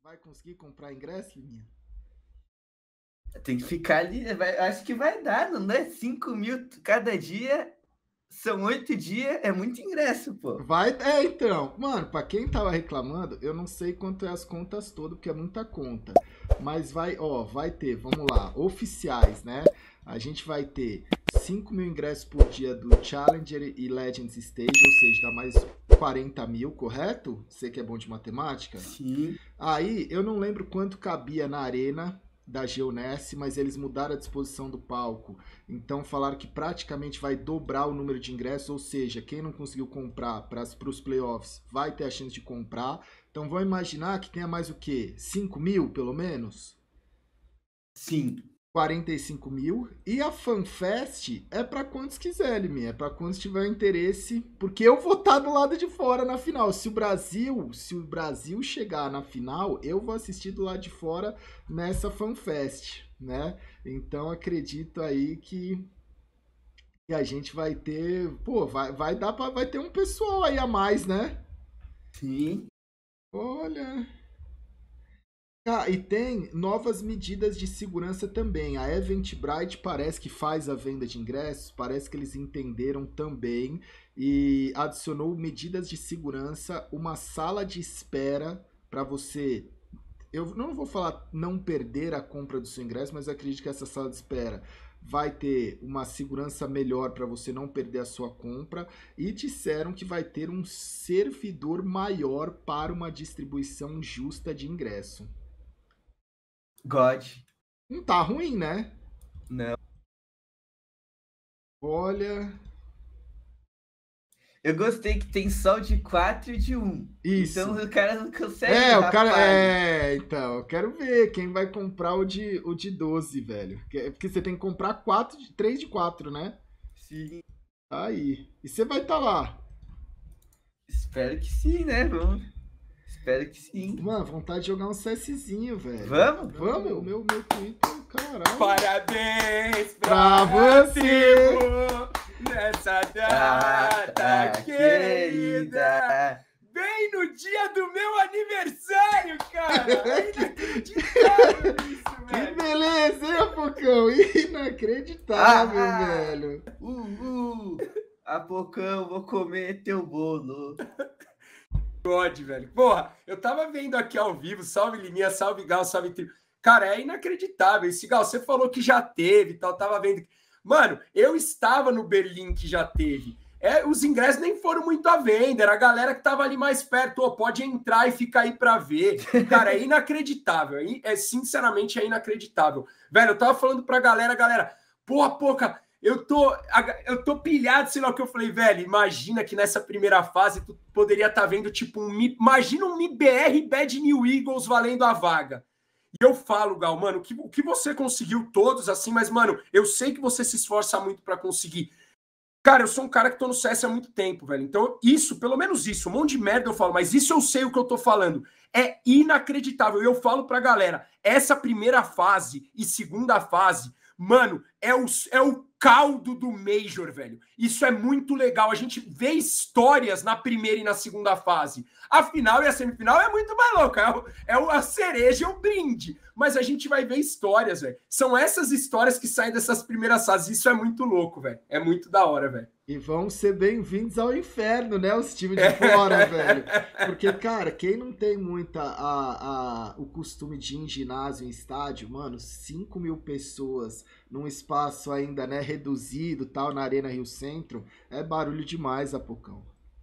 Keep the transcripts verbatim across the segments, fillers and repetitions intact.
Vai conseguir comprar ingresso, Liminha? Tem que ficar ali, vai, acho que vai dar, não é? cinco mil cada dia, são oito dias, é muito ingresso, pô. Vai, é, então, mano, pra quem tava reclamando, eu não sei quanto é as contas todas, porque é muita conta. Mas vai, ó, vai ter, vamos lá, oficiais, né? A gente vai ter cinco mil ingressos por dia do Challenger e Legends Stage, ou seja, dá mais quarenta mil, correto? Você que é bom de matemática? Sim. Aí, eu não lembro quanto cabia na arena da Geoness, mas eles mudaram a disposição do palco. Então falaram que praticamente vai dobrar o número de ingressos, ou seja, quem não conseguiu comprar para os playoffs vai ter a chance de comprar. Então vamos imaginar que tenha mais o quê? cinco mil, pelo menos? Sim. quarenta e cinco mil. E a FanFest é para quantos quiser, Liminha. É para quantos tiver interesse. Porque eu vou estar do lado de fora na final. Se o Brasil, se o Brasil chegar na final, eu vou assistir do lado de fora nessa FanFest, né? Então acredito aí que, que a gente vai ter... Pô, vai, vai dar para vai ter um pessoal aí a mais, né? Sim. Olha... Ah, e tem novas medidas de segurança também. A Eventbrite parece que faz a venda de ingressos, parece que eles entenderam também e adicionou medidas de segurança, uma sala de espera para você. Eu não vou falar não perder a compra do seu ingresso, mas eu acredito que essa sala de espera vai ter uma segurança melhor para você não perder a sua compra e disseram que vai ter um servidor maior para uma distribuição justa de ingresso. God. Não tá ruim, né? Não. Olha... Eu gostei que tem só o de quatro e de um. Isso. Então o cara não consegue. É, o cara... É, então, eu quero ver quem vai comprar o de, o de doze, velho. Porque você tem que comprar quatro, três de quatro, né? Sim. Aí. E você vai estar tá lá. Espero que sim, né? Vamos... Espero que sim. Mano, vontade de jogar um CSzinho, velho. Vamos? Vamos, o meu, meu Twitter, caralho. Parabéns pra, pra você nessa data ah, querida. querida. Bem no dia do meu aniversário, cara. É inacreditável isso, velho. Que beleza, hein, Apocão? Inacreditável, ah, velho. Uh, uh. Apocão, vou comer teu bolo. God, velho. Porra, eu tava vendo aqui ao vivo, salve Liminha, salve Gal, salve Trio. Cara, é inacreditável. Esse Gal, você falou que já teve e tal, tava vendo. Mano, eu estava no Berlim que já teve. É, os ingressos nem foram muito à venda, era a galera que tava ali mais perto. Oh, pode entrar e ficar aí pra ver. Cara, é inacreditável. É, é, sinceramente, é inacreditável. Velho, eu tava falando pra galera, galera, porra, porra. Eu tô, eu tô pilhado, sei lá o que eu falei, velho. Imagina que nessa primeira fase tu poderia estar tá vendo, tipo, um. Imagina um M B R Bad New Eagles valendo a vaga. E eu falo, Gal, mano, o que, o que você conseguiu todos assim, mas, mano, eu sei que você se esforça muito pra conseguir. Cara, eu sou um cara que tô no C S há muito tempo, velho. Então, isso, pelo menos isso, um monte de merda eu falo, mas isso eu sei o que eu tô falando. É inacreditável. E eu falo pra galera, essa primeira fase e segunda fase, mano, é o, é o caldo do Major, velho. Isso é muito legal. A gente vê histórias na primeira e na segunda fase. A final e a semifinal é muito mais louca. É, o, é o, a cereja, é o brinde. Mas a gente vai ver histórias, velho. São essas histórias que saem dessas primeiras fases. Isso é muito louco, velho. É muito da hora, velho. E vão ser bem-vindos ao inferno, né? Os times de fora, velho. Porque, cara, quem não tem muita a, a, o costume de ir em ginásio, em estádio, mano, cinco mil pessoas num espaço ainda, né, reduzido, tal, na Arena Rio Centro, é barulho demais, Apocão.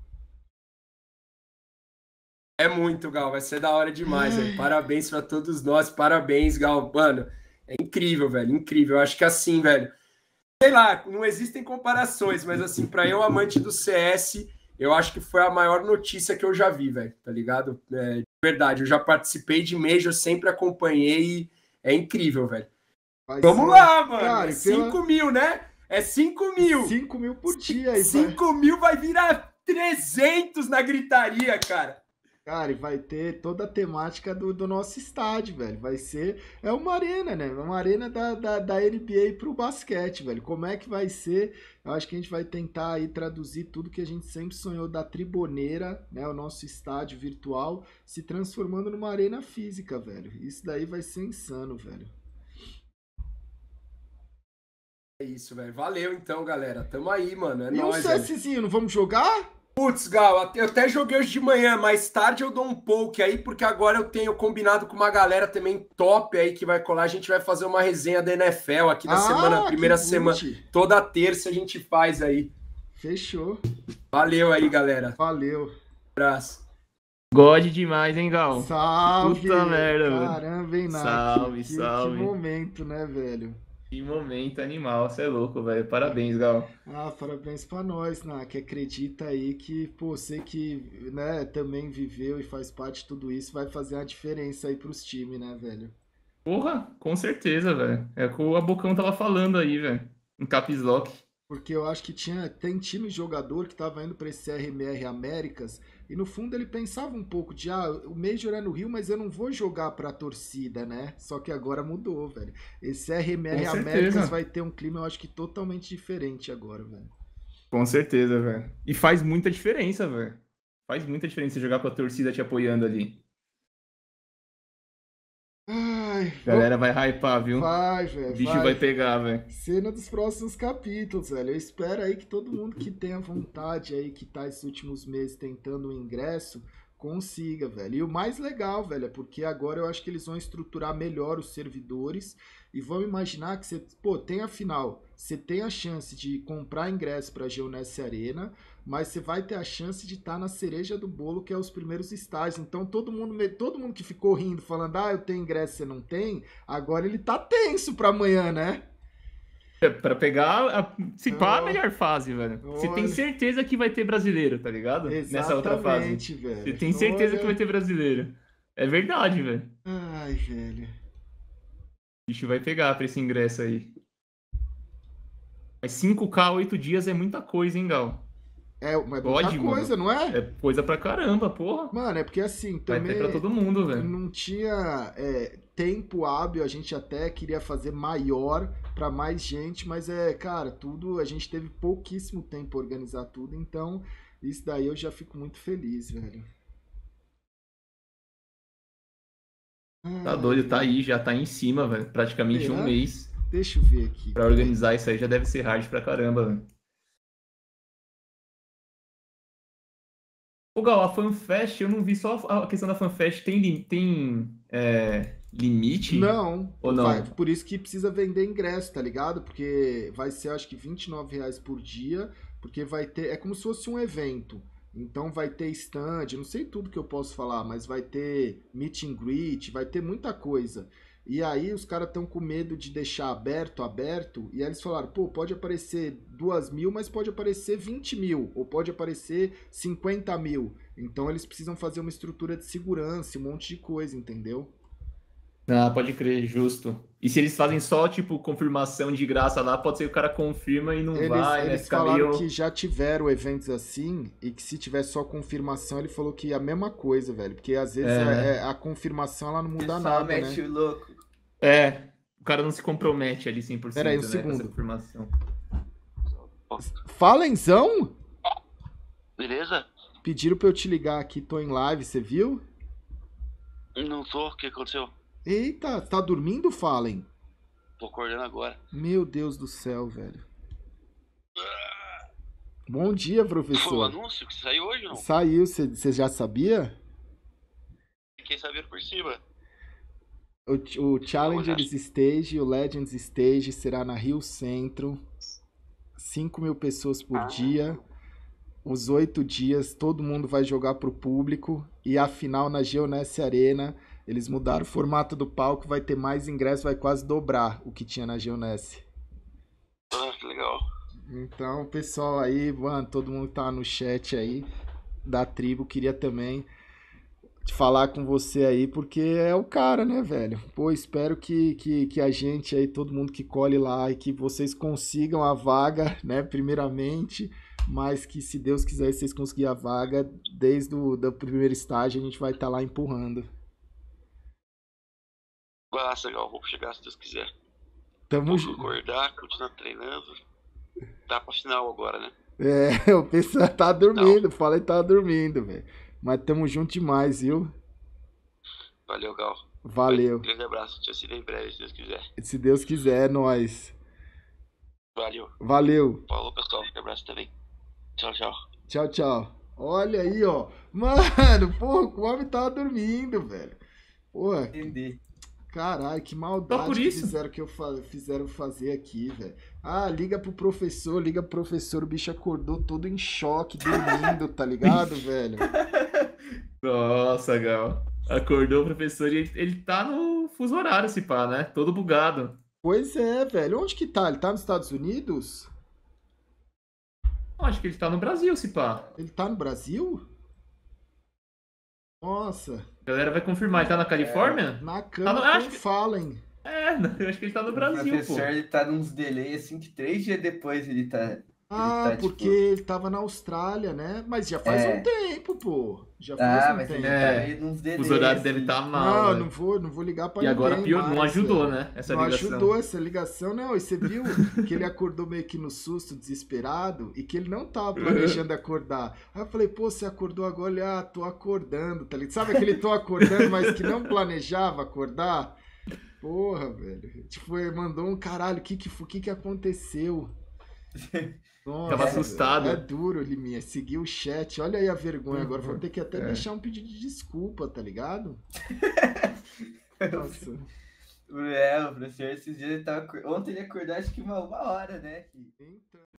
É muito, Gal. Vai ser da hora demais, velho. Parabéns pra todos nós. Parabéns, Gal. Mano, é incrível, velho. Incrível. Eu acho que assim, velho, sei lá, não existem comparações, mas assim, pra eu, amante do C S, eu acho que foi a maior notícia que eu já vi, velho, tá ligado? É, de verdade, eu já participei de Major, sempre acompanhei, é incrível, velho. Vai Vamos ser... lá, mano, cara, é cinco pela... mil, né? É cinco mil. cinco mil por dia. cinco mil vai virar trezentos na gritaria, cara. Cara, e vai ter toda a temática do, do nosso estádio, velho. Vai ser. É uma arena, né? Uma arena da, da, da N B A pro basquete, velho. Como é que vai ser? Eu acho que a gente vai tentar aí traduzir tudo que a gente sempre sonhou da Triboneira, né? O nosso estádio virtual, se transformando numa arena física, velho. Isso daí vai ser insano, velho. É isso, velho. Valeu então, galera. Tamo aí, mano. É E um nóis, velho. CSzinho, não vamos jogar? Putz, Gal, eu até joguei hoje de manhã, mais tarde eu dou um poke aí, porque agora eu tenho combinado com uma galera também top aí que vai colar. A gente vai fazer uma resenha da N F L aqui na Ah, semana, primeira que semana. good. Toda terça a gente faz aí. Fechou. Valeu aí, galera. Valeu. Abraço. God demais, hein, Gal? Salve! Puta merda, velho. Caramba, hein, Nath? Salve, que, salve. Que momento, né, velho? Que momento animal, você é louco, velho. Parabéns, Gal. Ah, parabéns pra nós, Nath, que acredita aí que, pô, você que, né, também viveu e faz parte de tudo isso, vai fazer uma diferença aí pros times, né, velho? Porra, com certeza, velho. É o que o Abocão tava falando aí, velho. Em Caps Lock. Porque eu acho que tinha, tem time jogador que tava indo pra esse R M R Américas e no fundo ele pensava um pouco de, ah, o Major é no Rio, mas eu não vou jogar pra torcida, né? Só que agora mudou, velho. Esse R M R Com Américas certeza. vai ter um clima, eu acho que totalmente diferente agora, velho. Com certeza, velho. E faz muita diferença, velho. Faz muita diferença jogar com a torcida te apoiando ali. Ai, A galera vai hypar, viu? vai, O velho, bicho vai. vai pegar, velho. Cena dos próximos capítulos, velho. Eu espero aí que todo mundo que tenha vontade aí, que tá esses últimos meses tentando o ingresso, consiga, velho. E o mais legal, velho, é porque agora eu acho que eles vão estruturar melhor os servidores e vão imaginar que você, pô, tem a final, você tem a chance de comprar ingresso pra Geonesse Arena, mas você vai ter a chance de estar na cereja do bolo, que é os primeiros estágios. Então todo mundo, todo mundo que ficou rindo, falando, ah, eu tenho ingresso, você não tem, agora ele tá tenso pra amanhã, né? É pra pegar, a, se pá, a Oh. melhor fase, velho. Você tem Olha. certeza que vai ter brasileiro, tá ligado? Nessa outra fase. Exatamente, velho. Você tem certeza Olha. que vai ter brasileiro. É verdade, velho. Ai, velho. O bicho vai pegar pra esse ingresso aí. Mas cinco K, oito dias é muita coisa, hein, Gal? É, mas muita Pode, coisa, não é? É coisa pra caramba, porra. Mano, é porque assim, Vai também ter pra todo mundo, velho. não tinha é, tempo hábil, a gente até queria fazer maior pra mais gente, mas é, cara, tudo, a gente teve pouquíssimo tempo pra organizar tudo, então isso daí eu já fico muito feliz, velho. Tá Ai, doido, tá velho. aí, já tá em cima, velho. Praticamente Será? um mês Deixa eu ver aqui. pra organizar isso aí já deve ser hard pra caramba, velho. Ô, Gal, a FanFest, eu não vi só a questão da FanFest. Tem, li- tem é, limite? Não, Ou não? vai- por isso que precisa vender ingresso, tá ligado? Porque vai ser, acho que vinte e nove reais por dia, porque vai ter, é como se fosse um evento. Então vai ter stand, não sei tudo que eu posso falar, mas vai ter meet and greet, vai ter muita coisa. E aí os caras estão com medo de deixar aberto, aberto, e aí eles falaram, pô, pode aparecer duas mil, mas pode aparecer vinte mil, ou pode aparecer cinquenta mil. Então eles precisam fazer uma estrutura de segurança, um monte de coisa, entendeu? Ah, pode crer, justo. E se eles fazem só, tipo, confirmação de graça lá, pode ser que o cara confirma e não Eles, vai, né? eles Fica falaram meio... que já tiveram eventos assim e que se tivesse só confirmação, ele falou que é a mesma coisa, velho. Porque às vezes É. é- é- a confirmação ela não muda Só nada, mete né? o louco. É, o cara não se compromete ali cem por cento, Pera aí, um né, com segundo. essa confirmação. Falenzão? Beleza? Pediram pra eu te ligar aqui, tô em live, você viu? Não tô, o que aconteceu? Eita, tá dormindo, Fallen? Tô acordando agora. Meu Deus do céu, velho. Bom dia, Foi o professor. anúncio que saiu hoje, não? Saiu, você já sabia? Fiquei sabendo por cima. O, o Challengers olhar. Stage e o Legends Stage será na Rio Centro. cinco mil pessoas por Ah. dia. Os oito dias, todo mundo vai jogar pro público. E a final na Geonesse Arena. Eles mudaram o formato do palco, vai ter mais ingressos, vai quase dobrar o que tinha na Geonesse. Ah, que legal. Então, pessoal aí, mano, todo mundo que tá no chat aí da tribo, queria também falar com você aí, porque é o cara, né, velho? Pô, espero que, que, que a gente aí, todo mundo que colhe lá, e que vocês consigam a vaga, né, primeiramente, mas que se Deus quiser e vocês conseguirem a vaga, desde o do primeiro estágio a gente vai estar lá empurrando. Nossa, Gal, vou chegar se Deus quiser. Tamo Vou junto. acordar, continuar treinando. Tá pra final agora, né? É, o pessoal tá dormindo, falei que tava dormindo, velho. Mas tamo junto demais, viu? Valeu, Gal. Valeu. Grande abraço. Te assino em breve, se Deus quiser. Se Deus quiser, é nóis. Valeu. Valeu. Falou, pessoal. Um abraço também. Tchau, tchau. Tchau, tchau. Olha aí, ó. Mano, porra, o homem tava dormindo, velho. Porra, Entender. caralho, que Só maldade por que isso? fizeram, que eu fa- fizeram fazer aqui, velho. Ah, liga pro professor, liga pro professor. O bicho acordou todo em choque, dormindo, tá ligado, velho? Nossa, Gal. Acordou o professor e ele, ele tá no fuso horário, se pá, né? Todo bugado. Pois é, velho. Onde que tá? Ele tá nos Estados Unidos? Acho que ele tá no Brasil, se pá. Ele tá no Brasil? Nossa, A galera vai confirmar. Ele tá na Califórnia? na Tá cama no- com acho que- Fallen. É, eu acho que ele tá no O Brasil, pô. professor, ele tá nos delay assim que três dias depois ele tá. Ah, tá, tipo- porque ele tava na Austrália, né? Mas já faz É. um tempo, pô. Já faz Ah, um mas tempo. ele É. tá meio nos delay. Os horários assim. devem estar mal. Não, velho. não vou, não vou ligar pra E agora ninguém pior, não mais, ajudou, velho. né? Essa Não ligação. ajudou essa ligação, não. E você viu que ele acordou meio que no susto, desesperado, e que ele não tava planejando acordar. Aí eu falei, pô, você acordou agora? Ele, ah, tô acordando, tá ligado? Sabe aquele tô acordando, mas que não planejava acordar? Porra, velho. Tipo, ele mandou um caralho, o que que, o que que aconteceu? Nossa, Tava assustado. velho, é duro, Liminha. Seguir o chat. Olha aí a vergonha agora. Vou ter que até É. deixar um pedido de desculpa, tá ligado? Nossa. É, o professor esses dias ele tava. Ontem ele acordou acho que uma, uma hora, né? Então.